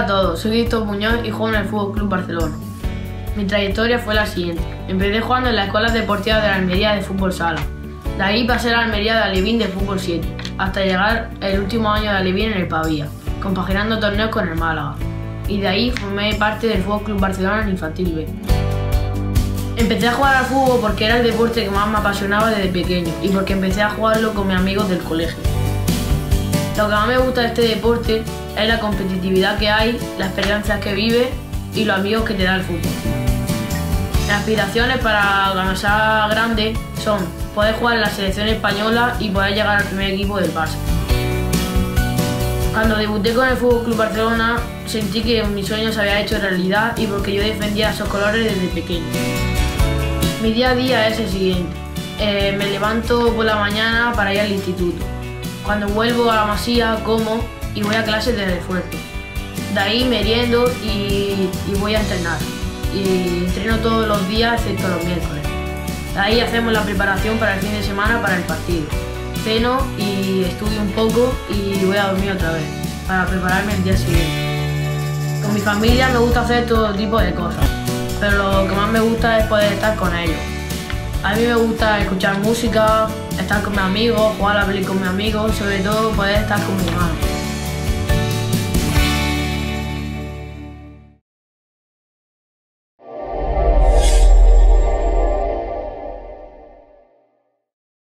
a todos, soy Víctor Muñoz y juego en el Fútbol Club Barcelona. Mi trayectoria fue la siguiente. Empecé jugando en la Escuela Deportiva de la Almería de Fútbol Sala. De ahí pasé a la Almería de Alevín de Fútbol 7, hasta llegar el último año de Alevín en el Pavía, compaginando torneos con el Málaga. Y de ahí formé parte del Fútbol Club Barcelona en Infantil B. Empecé a jugar al fútbol porque era el deporte que más me apasionaba desde pequeño y porque empecé a jugarlo con mis amigos del colegio. Lo que más me gusta de este deporte es la competitividad que hay, las experiencias que vives y los amigos que te da el fútbol. Las aspiraciones para cuando sea grande son poder jugar en la selección española y poder llegar al primer equipo del Barça. Cuando debuté con el Fútbol Club Barcelona sentí que mi sueño se había hecho realidad y porque yo defendía esos colores desde pequeño. Mi día a día es el siguiente. Me levanto por la mañana para ir al instituto. Cuando vuelvo a la Masía como y voy a clases de refuerzo. De ahí meriendo y voy a entrenar. Y entreno todos los días excepto los miércoles. De ahí hacemos la preparación para el fin de semana para el partido. Ceno y estudio un poco y voy a dormir otra vez para prepararme el día siguiente. Con mi familia me gusta hacer todo tipo de cosas, pero lo que más me gusta es poder estar con ellos. A mí me gusta escuchar música, estar con mis amigos, jugar a la peli con mis amigos y sobre todo poder estar con mi hermano.